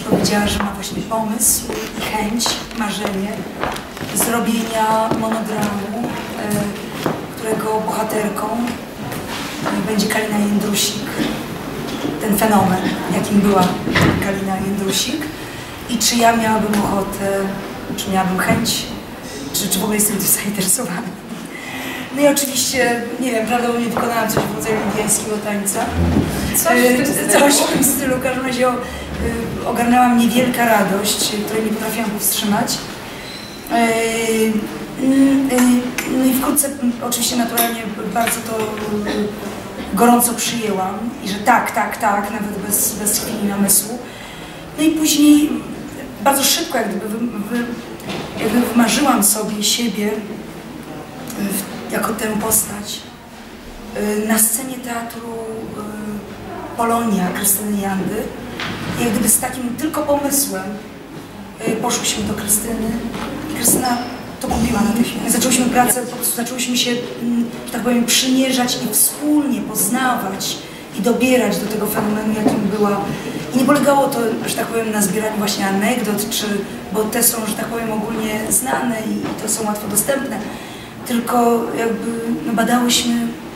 powiedziała, że ma właśnie pomysł i chęć, marzenie zrobienia monodramu, którego bohaterką będzie Kalina Jędrusik. Ten fenomen, jakim była Kalina Jędrusik. I czy ja miałabym ochotę, czy miałabym chęć, czy w ogóle jestem tym zainteresowana. No i oczywiście, nie wiem, prawdopodobnie wykonałam coś w rodzaju indyjskiego tańca. Coś w tym stylu. W każdym razie ogarnęła mnie wielka radość, której nie potrafiłam powstrzymać. No i wkrótce, oczywiście naturalnie bardzo to gorąco przyjęłam i że tak, nawet bez chwili namysłu. No i później bardzo szybko jakby wymarzyłam sobie siebie jako tę postać na scenie teatru Polonia Krystyny Jandy. I jak gdyby z takim tylko pomysłem poszłyśmy do Krystyny i Krystyna to kupiła natychmiast. Zaczęłyśmy pracę, po prostu zaczęłyśmy się, że tak powiem, przymierzać i wspólnie poznawać i dobierać do tego fenomenu, jakim była. I nie polegało to, że tak powiem, na zbieraniu właśnie anegdot, bo te są, że tak powiem, ogólnie znane i to są łatwo dostępne, tylko jakby badałyśmy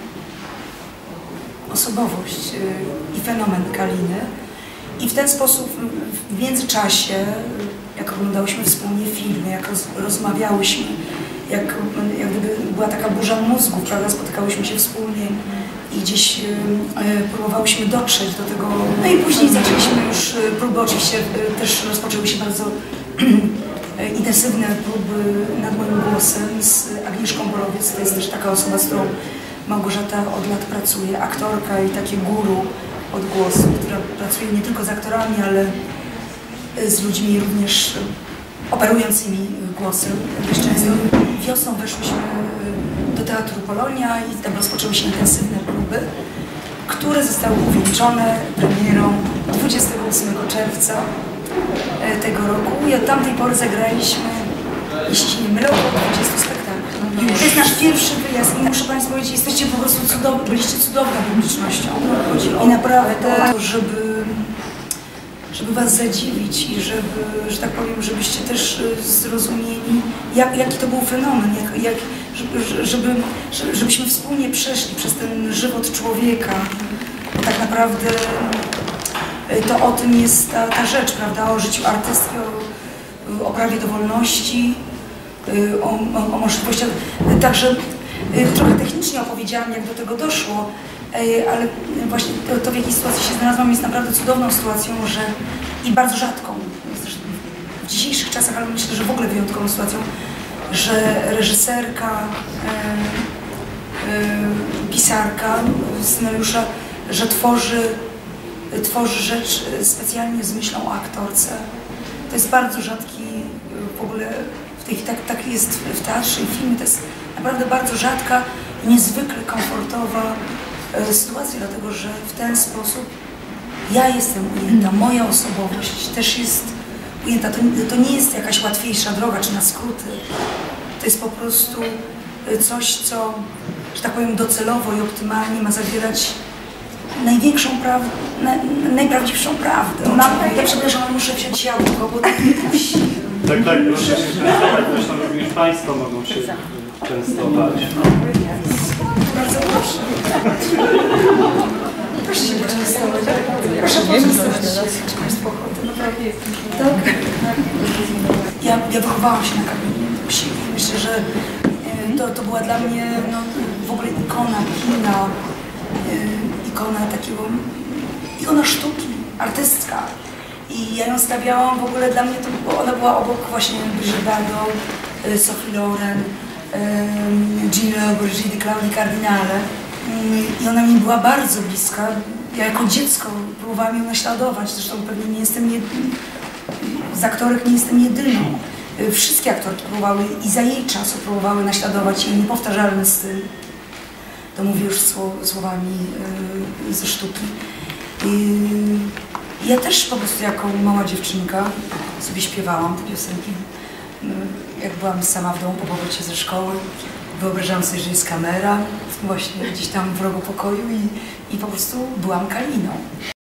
osobowość i fenomen Kaliny. I w ten sposób w międzyczasie, jak oglądałyśmy wspólnie filmy, jak rozmawiałyśmy, jak gdyby była taka burza mózgów, prawda, spotykałyśmy się wspólnie i gdzieś próbowałyśmy dotrzeć do tego. No i później zaczęliśmy już próby, oczywiście też rozpoczęły się bardzo intensywne próby nad moim głosem z Agnieszką Borowiec. To jest też taka osoba, z którą Małgorzata od lat pracuje, aktorka i takie guru od głosu, która pracuje nie tylko z aktorami, ale z ludźmi również operującymi głosem. Dość często wiosną weszłyśmy do Teatru Polonia i tam rozpoczęły się intensywne próby, które zostały uwieńczone premierą 28 czerwca tego roku i od tamtej pory zagraliśmy, jeśli się nie mylę, około 20 spektakli. To jest nasz pierwszy wyjazd i muszę Państwu powiedzieć, jesteście po prostu cudowni, byliście cudowną publicznością. I naprawdę to, żeby Was zadziwić i że tak powiem, żebyście też zrozumieli, jaki to był fenomen, żebyśmy wspólnie przeszli przez ten żywot człowieka. Bo tak naprawdę to o tym jest ta rzecz, prawda, o życiu artystki, o prawie do wolności, o możliwościach. Także trochę technicznie opowiedziałam, jak do tego doszło, ale właśnie to w jakiej sytuacji się znalazłam, jest naprawdę cudowną sytuacją, i bardzo rzadką, w dzisiejszych czasach, ale myślę, że w ogóle wyjątkową sytuacją, że reżyserka, pisarka scenariusza, że tworzy rzecz specjalnie z myślą o aktorce. To jest bardzo rzadki w ogóle, tak jest w teatrze i filmie, to jest naprawdę bardzo rzadka i niezwykle komfortowa sytuacja, dlatego że w ten sposób ja jestem ujęta, moja osobowość też jest ujęta. To nie jest jakaś łatwiejsza droga, czy na skróty. To jest po prostu coś, co, że tak powiem, docelowo i optymalnie ma zawierać największą prawdę, najprawdziwszą prawdę. Ja przepraszam, ale muszę wziąć jabłko, bo tak nie puści. Tak, proszę się częstować, zresztą również Państwo mogą się częstować. Bardzo proszę. Proszę się poczęstować. Proszę poczęstować. Czy Państwo ochotę? Naprawdę jest. Tak? Ja wychowałam się na Kalinie Jędrusik. Myślę, że to była dla mnie w ogóle ikona kina, ikona sztuki, artystka. I ja ją stawiałam w ogóle, dla mnie ona była obok właśnie Brigitte Bardot, Sophie Loren, Gino Borghini, Claudii Cardinale. I ona mi była bardzo bliska. Ja jako dziecko próbowałam ją naśladować, zresztą pewnie nie jestem z aktorek nie jestem jedyną. Wszystkie aktorki próbowały i za jej czasu próbowały naśladować jej niepowtarzalny styl. To mówię już słowami ze sztuki. Ja też po prostu jako mała dziewczynka sobie śpiewałam te piosenki. Jak byłam sama w domu po powrocie ze szkoły, wyobrażałam sobie, że jest kamera właśnie gdzieś tam w rogu pokoju i po prostu byłam Kaliną.